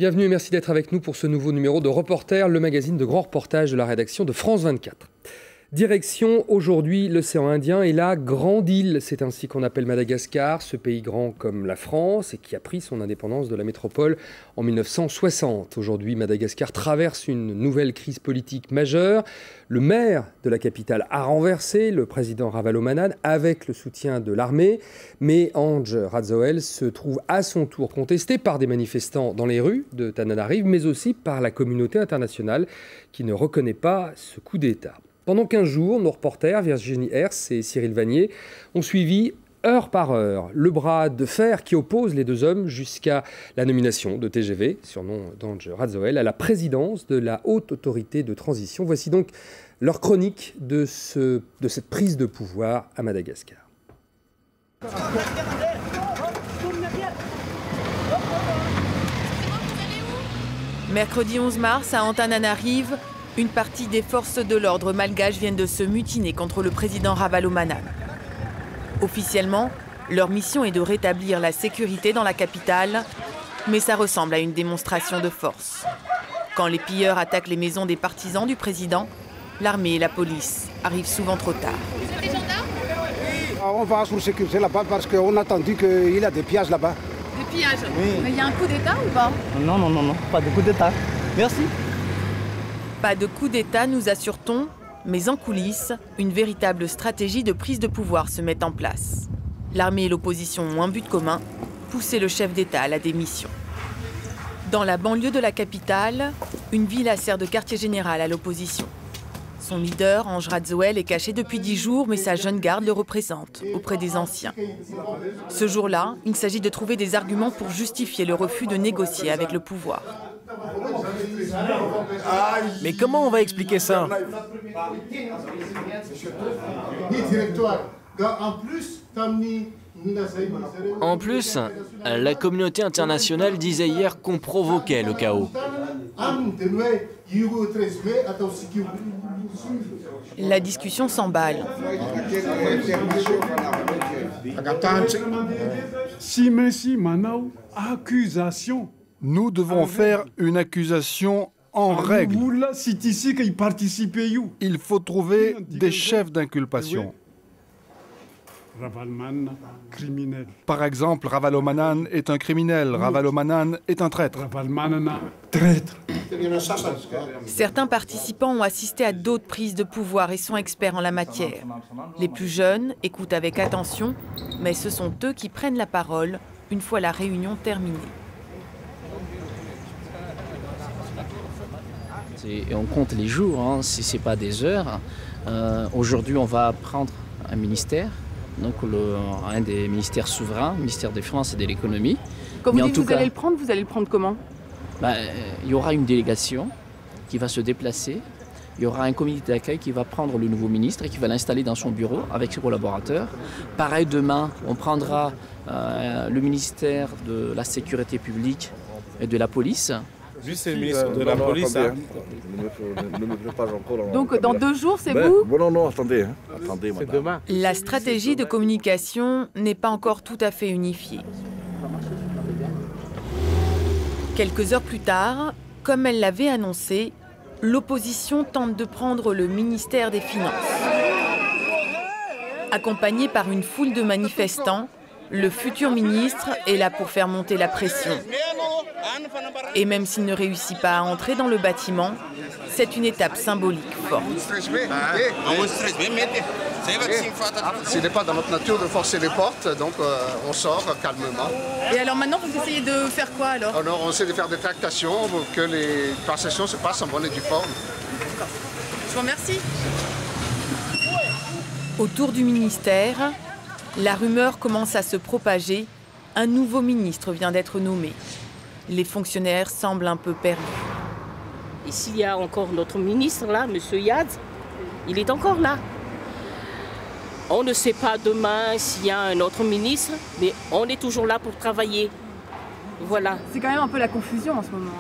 Bienvenue et merci d'être avec nous pour ce nouveau numéro de Reporter, le magazine de grands reportages de la rédaction de France 24. Direction aujourd'hui l'océan Indien et la Grande Île, c'est ainsi qu'on appelle Madagascar, ce pays grand comme la France et qui a pris son indépendance de la métropole en 1960. Aujourd'hui, Madagascar traverse une nouvelle crise politique majeure. Le maire de la capitale a renversé le président Ravalomanana avec le soutien de l'armée, mais Andry Rajoelina se trouve à son tour contesté par des manifestants dans les rues de Tananarive, mais aussi par la communauté internationale qui ne reconnaît pas ce coup d'État. Pendant 15 jours, nos reporters, Virginie Hers et Cyril Vanier, ont suivi heure par heure le bras de fer qui oppose les deux hommes jusqu'à la nomination de TGV, surnom d'Andry Rajoelina, à la présidence de la Haute Autorité de Transition. Voici donc leur chronique de cette prise de pouvoir à Madagascar. Mercredi 11 mars, à Antananarive, une partie des forces de l'ordre malgaches viennent de se mutiner contre le président Ravalomanana. Officiellement, leur mission est de rétablir la sécurité dans la capitale, mais ça ressemble à une démonstration de force. Quand les pilleurs attaquent les maisons des partisans du président, l'armée et la police arrivent souvent trop tard. Vous êtes des gendarmes ? On va sur sécurité là-bas parce qu'on a entendu qu'il y a des pillages là-bas. Des pillages ? Oui. Mais il y a un coup d'État ou pas ? Non, pas de coup d'État. Merci. Pas de coup d'État, nous assure-t-on, mais en coulisses, une véritable stratégie de prise de pouvoir se met en place. L'armée et l'opposition ont un but commun, pousser le chef d'État à la démission. Dans la banlieue de la capitale, une villa sert de quartier général à l'opposition. Son leader, Andry Rajoelina, est caché depuis 10 jours, mais sa jeune garde le représente auprès des anciens. Ce jour-là, il s'agit de trouver des arguments pour justifier le refus de négocier avec le pouvoir. Mais comment on va expliquer ça? En plus, la communauté internationale disait hier qu'on provoquait le chaos. La discussion s'emballe. Nous devons faire une accusation en règle. Il faut trouver des chefs d'inculpation. Par exemple, Ravalomanana est un criminel, Ravalomanana est un traître. Certains participants ont assisté à d'autres prises de pouvoir et sont experts en la matière. Les plus jeunes écoutent avec attention, mais ce sont eux qui prennent la parole une fois la réunion terminée. Et on compte les jours, hein, si ce n'est pas des heures. Aujourd'hui, on va prendre un ministère, donc un des ministères souverains, le ministère des Finances et de l'économie. Quand vous dites que vous allez le prendre comment ? Il y aura une délégation qui va se déplacer. Il y aura un comité d'accueil qui va prendre le nouveau ministre et qui va l'installer dans son bureau avec ses collaborateurs. Pareil, demain, on prendra le ministère de la Sécurité publique et de la police. Lui, c'est le ministre de la police. Hein. Ne me prépare encore. Donc, dans 2 jours, c'est vous ? Non, attendez. Attendez, c'est demain. La stratégie de communication n'est pas encore tout à fait unifiée. Quelques heures plus tard, comme elle l'avait annoncé, l'opposition tente de prendre le ministère des Finances. Accompagné par une foule de manifestants, le futur ministre est là pour faire monter la pression. Et même s'il ne réussit pas à entrer dans le bâtiment, c'est une étape symbolique forte. Ce n'est pas dans notre nature de forcer les portes, donc on sort calmement. Et alors maintenant, vous essayez de faire quoi alors ? Alors on essaie de faire des tractations pour que les transactions se passent en bonne et due forme. Je vous remercie. Autour du ministère, la rumeur commence à se propager. Un nouveau ministre vient d'être nommé. Les fonctionnaires semblent un peu perdus. Ici, il y a encore notre ministre, là, M. Yad. Il est encore là. On ne sait pas demain s'il y a un autre ministre, mais on est toujours là pour travailler. Voilà. C'est quand même un peu la confusion en ce moment.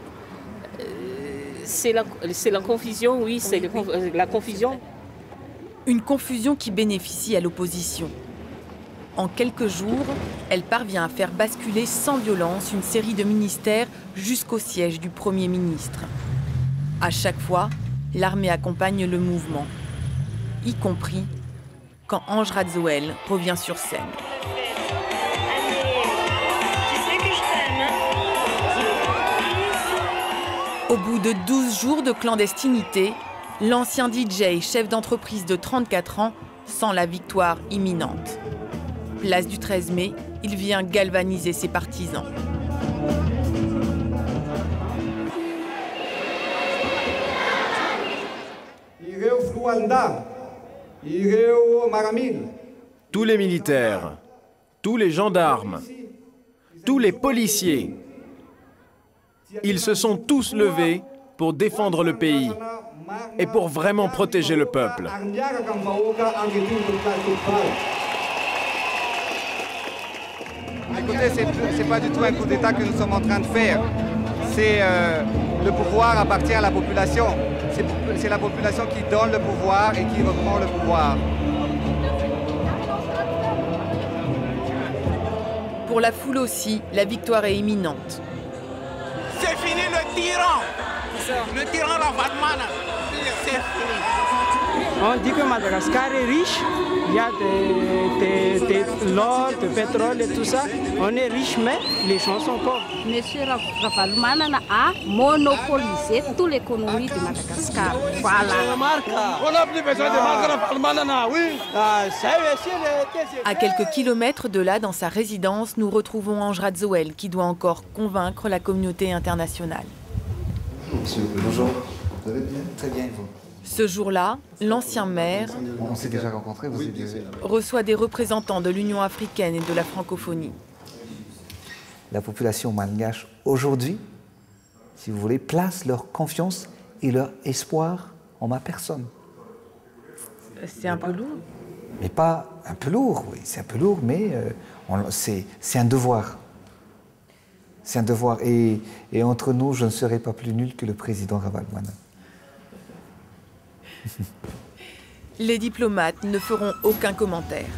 C'est la confusion, oui, c'est la confusion. Une confusion qui bénéficie à l'opposition. En quelques jours, elle parvient à faire basculer sans violence une série de ministères jusqu'au siège du Premier ministre. À chaque fois, l'armée accompagne le mouvement, y compris quand Ange Radzoel revient sur scène. Au bout de 12 jours de clandestinité, l'ancien DJ, chef d'entreprise de 34 ans, sent la victoire imminente. Place du 13 mai, il vient galvaniser ses partisans. Tous les militaires, tous les gendarmes, tous les policiers, ils se sont tous levés pour défendre le pays et pour vraiment protéger le peuple. Écoutez, c'est pas du tout un coup d'État que nous sommes en train de faire. C'est le pouvoir appartient à la population. C'est la population qui donne le pouvoir et qui reprend le pouvoir. Pour la foule aussi, la victoire est imminente. C'est fini le tyran. Le tyran Ravalomanana. C'est fini. On dit que Madagascar est riche. Il y a de l'or, du pétrole et tout ça. On est riche, mais les gens sont pauvres. Monsieur Ravalomanana a monopolisé toute l'économie de Madagascar. Voilà. On n'a plus besoin de Ravalomanana, oui. À quelques kilomètres de là, dans sa résidence, nous retrouvons Ange Radzoel qui doit encore convaincre la communauté internationale. Monsieur, bonjour. Vous allez bien? Très bien, vous. Ce jour-là, l'ancien maire on s'est déjà rencontrés, vous reçoit des représentants de l'Union africaine et de la francophonie. La population malgache aujourd'hui, si vous voulez, place leur confiance et leur espoir en ma personne. C'est un peu lourd. Mais pas un peu lourd, oui, c'est un peu lourd, mais c'est un devoir. C'est un devoir. Et entre nous, je ne serai pas plus nul que le président Ravalomanana. Les diplomates ne feront aucun commentaire.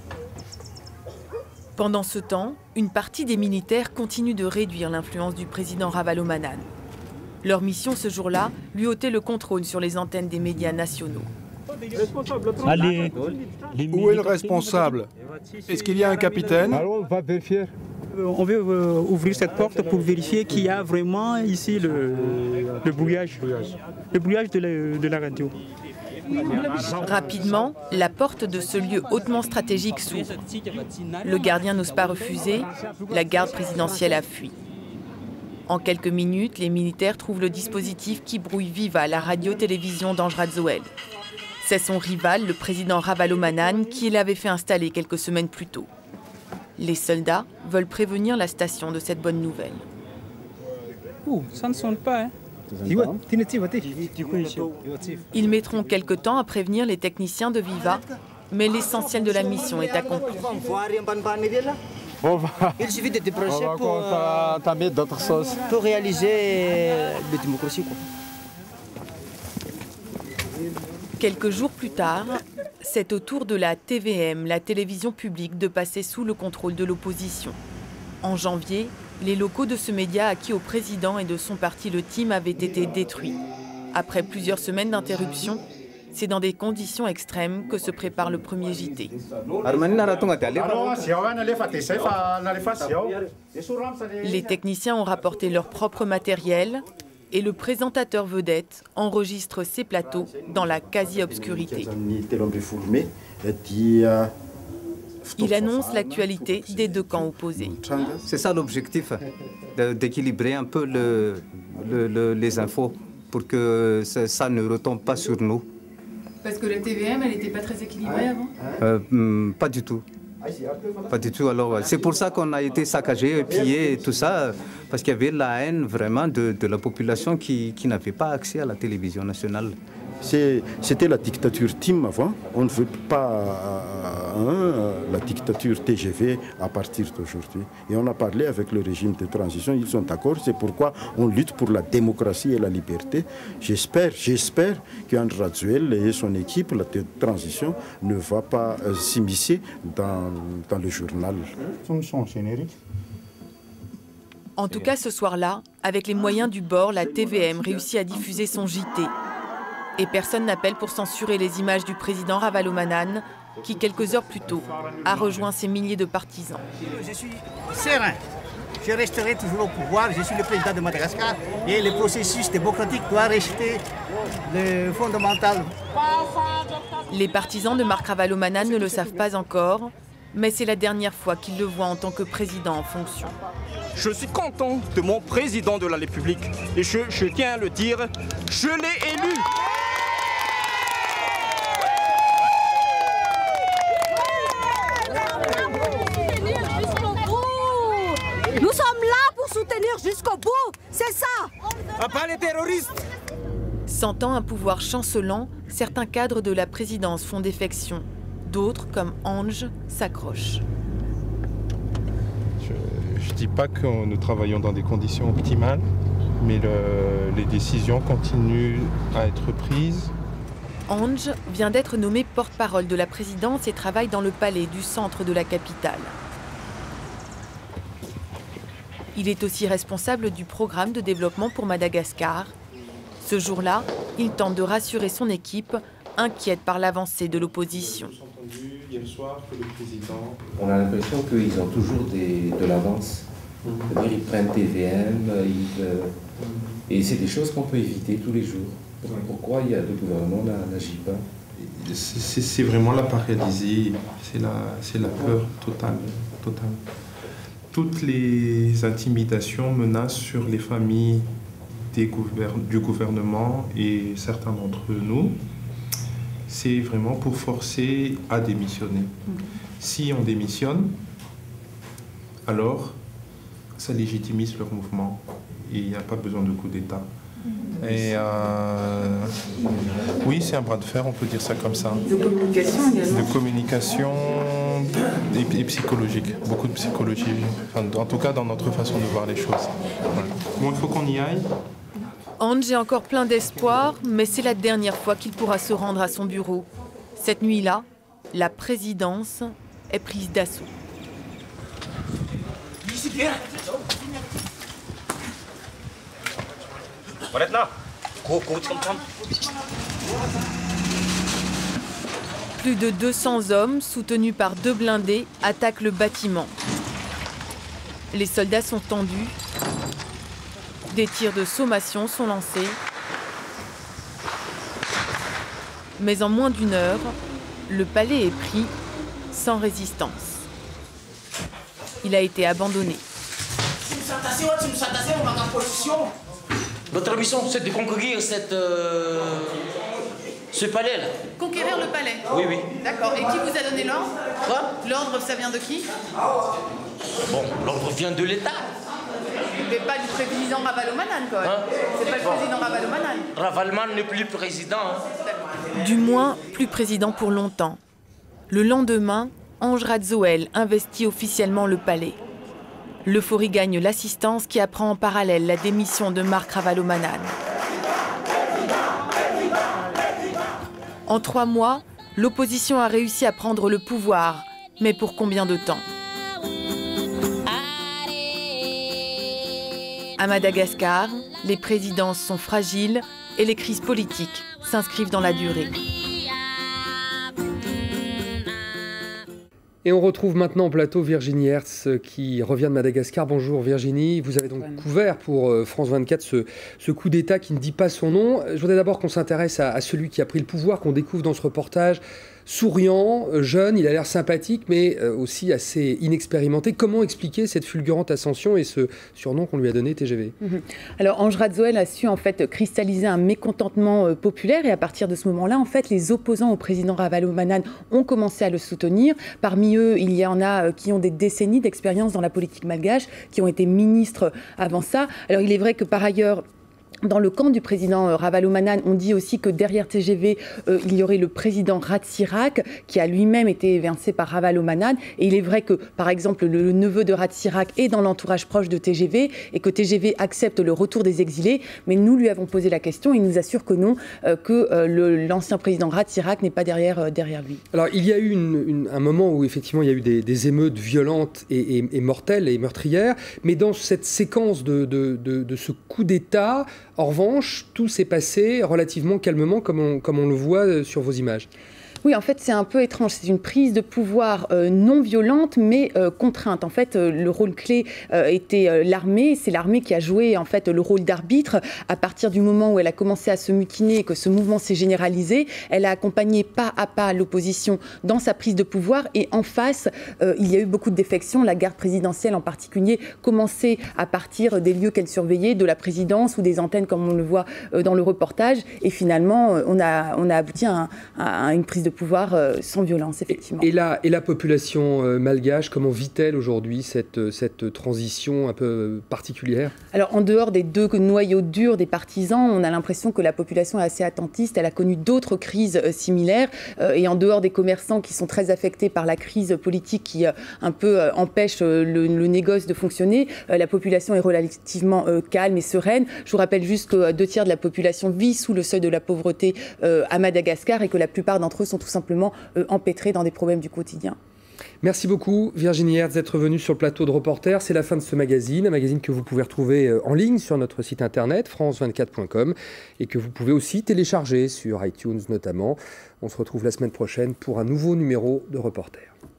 Pendant ce temps, une partie des militaires continue de réduire l'influence du président Ravalomanana. Leur mission ce jour-là, lui ôter le contrôle sur les antennes des médias nationaux. Allez. Où est le responsable? Est-ce qu'il y a un capitaine? Alors, on va vérifier. On veut ouvrir cette porte pour vérifier qu'il y a vraiment ici le brouillage. Le brouillage de la radio. Rapidement, la porte de ce lieu hautement stratégique s'ouvre. Le gardien n'ose pas refuser, la garde présidentielle a fui. En quelques minutes, les militaires trouvent le dispositif qui brouille Viva, la radio-télévision d'Ange Radzoel. C'est son rival, le président Ravalomanana, qui l'avait fait installer quelques semaines plus tôt. Les soldats veulent prévenir la station de cette bonne nouvelle. Ça ne sonne pas, hein? Ils mettront quelque temps à prévenir les techniciens de Viva, mais l'essentiel de la mission est accompli. Il suffit de débrancher pour réaliser la démocratie. Quelques jours plus tard, c'est au tour de la TVM, la télévision publique, de passer sous le contrôle de l'opposition. En janvier, les locaux de ce média acquis au président et de son parti, le TIM, avaient été détruits. Après plusieurs semaines d'interruption, c'est dans des conditions extrêmes que se prépare le premier JT. Les techniciens ont rapporté leur propre matériel et le présentateur vedette enregistre ses plateaux dans la quasi-obscurité. Il annonce l'actualité des deux camps opposés. C'est ça l'objectif, d'équilibrer un peu les infos pour que ça ne retombe pas sur nous. Parce que la TVM, elle n'était pas très équilibrée avant? Pas du tout. Pas du tout. Alors, c'est pour ça qu'on a été saccagé, pillé et tout ça, parce qu'il y avait la haine vraiment de la population qui n'avait pas accès à la télévision nationale. C'était la dictature TIM avant. On ne veut pas la dictature TGV à partir d'aujourd'hui. Et on a parlé avec le régime de transition, ils sont d'accord, c'est pourquoi on lutte pour la démocratie et la liberté. J'espère qu'André Radziwiłł et son équipe, la transition, ne va pas s'immiscer dans le journal. En tout cas, ce soir-là, avec les moyens du bord, la TVM réussit à diffuser son JT. Et personne n'appelle pour censurer les images du président Ravalomanane, qui, quelques heures plus tôt, a rejoint ses milliers de partisans. Je suis serein. Je resterai toujours au pouvoir. Je suis le président de Madagascar. Et le processus démocratique doit rester le fondamental. Les partisans de Marc Ravalomanane ne le savent pas encore, mais c'est la dernière fois qu'ils le voient en tant que président en fonction. Je suis content de mon président de la République. Et je tiens à le dire, je l'ai élu. Nous sommes là pour soutenir jusqu'au bout, c'est ça. Pas les terroristes. Sentant un pouvoir chancelant, certains cadres de la présidence font défection. D'autres, comme Ange, s'accrochent. Je ne dis pas que nous travaillons dans des conditions optimales, mais les décisions continuent à être prises. Ange vient d'être nommé porte-parole de la présidence et travaille dans le palais du centre de la capitale. Il est aussi responsable du programme de développement pour Madagascar. Ce jour-là, il tente de rassurer son équipe, inquiète par l'avancée de l'opposition. On a l'impression qu'ils ont toujours de l'avance. C'est-à-dire ils prennent TVM, et c'est des choses qu'on peut éviter tous les jours. Pourquoi le gouvernement n'agit pas? C'est vraiment la paralysie, c'est la peur totale. Toutes les intimidations menacent sur les familles du gouvernement et certains d'entre nous. C'est vraiment pour forcer à démissionner. Si on démissionne, alors ça légitimise leur mouvement et il n'y a pas besoin de coup d'État. Et oui, c'est un bras de fer, on peut dire ça comme ça. De communication également. De communication et psychologique, beaucoup de psychologie, enfin, en tout cas dans notre façon de voir les choses. Voilà. Bon, il faut qu'on y aille. Ange est encore plein d'espoir, mais c'est la dernière fois qu'il pourra se rendre à son bureau. Cette nuit-là, la présidence est prise d'assaut. Plus de 200 hommes, soutenus par 2 blindés, attaquent le bâtiment. Les soldats sont tendus. Des tirs de sommation sont lancés. Mais en moins d'1 heure, le palais est pris sans résistance. Il a été abandonné. Notre mission, c'est de conquérir ce palais-là. Conquérir le palais? Oui, oui. D'accord. Et qui vous a donné l'ordre? Quoi? L'ordre, ça vient de qui? Bon, l'ordre vient de l'État. Mais pas du président Ravalomanane, quoi. Hein? C'est pas le président Ravalomanane. Ravalomanane n'est plus président. Hein. Du moins, plus président pour longtemps. Le lendemain, André Radziwiłł investit officiellement le palais. L'euphorie gagne l'assistance qui apprend en parallèle la démission de Marc Ravalomanane. En 3 mois, l'opposition a réussi à prendre le pouvoir. Mais pour combien de temps? À Madagascar, les présidences sont fragiles et les crises politiques s'inscrivent dans la durée. Et on retrouve maintenant en plateau Virginie Hertz qui revient de Madagascar. Bonjour Virginie, vous avez donc couvert pour France 24 ce coup d'État qui ne dit pas son nom. Je voudrais d'abord qu'on s'intéresse à celui qui a pris le pouvoir, qu'on découvre dans ce reportage. Souriant, jeune, il a l'air sympathique, mais aussi assez inexpérimenté. Comment expliquer cette fulgurante ascension et ce surnom qu'on lui a donné, TGV? Alors, André Radziwiłł a su en fait cristalliser un mécontentement populaire, et à partir de ce moment-là, en fait, les opposants au président Ravalomanane ont commencé à le soutenir. Parmi eux, il y en a qui ont des décennies d'expérience dans la politique malgache, qui ont été ministres avant ça. Alors, il est vrai que par ailleurs, Dans le camp du président Ravalomanane, on dit aussi que derrière TGV, il y aurait le président Ratsiraka, qui a lui-même été évincé par Ravalomanane. Et il est vrai que, par exemple, le neveu de Ratsiraka est dans l'entourage proche de TGV et que TGV accepte le retour des exilés. Mais nous lui avons posé la question et il nous assure que non, que l'ancien président Ratsiraka n'est pas derrière lui. Alors, il y a eu un moment où, effectivement, il y a eu des émeutes violentes et mortelles et meurtrières. Mais dans cette séquence de ce coup d'État, en revanche, tout s'est passé relativement calmement, comme on le voit sur vos images. Oui, en fait, c'est un peu étrange. C'est une prise de pouvoir non violente, mais contrainte. En fait, le rôle clé était l'armée. C'est l'armée qui a joué en fait le rôle d'arbitre. À partir du moment où elle a commencé à se mutiner et que ce mouvement s'est généralisé, elle a accompagné pas à pas l'opposition dans sa prise de pouvoir. Et en face, il y a eu beaucoup de défections. La garde présidentielle, en particulier, commençait à partir des lieux qu'elle surveillait, de la présidence ou des antennes, comme on le voit dans le reportage. Et finalement, on a abouti à une prise de pouvoir sans violence, effectivement. Et la population malgache, comment vit-elle aujourd'hui cette transition un peu particulière? Alors, en dehors des deux noyaux durs des partisans, on a l'impression que la population est assez attentiste. Elle a connu d'autres crises similaires. Et en dehors des commerçants qui sont très affectés par la crise politique qui un peu empêche le négoce de fonctionner, la population est relativement calme et sereine. Je vous rappelle juste que 2 tiers de la population vit sous le seuil de la pauvreté à Madagascar et que la plupart d'entre eux sont tout simplement empêtrés dans des problèmes du quotidien. Merci beaucoup Virginie Hertz d'être venue sur le plateau de Reporter. C'est la fin de ce magazine, un magazine que vous pouvez retrouver en ligne sur notre site internet france24.com et que vous pouvez aussi télécharger sur iTunes notamment. On se retrouve la semaine prochaine pour un nouveau numéro de Reporter.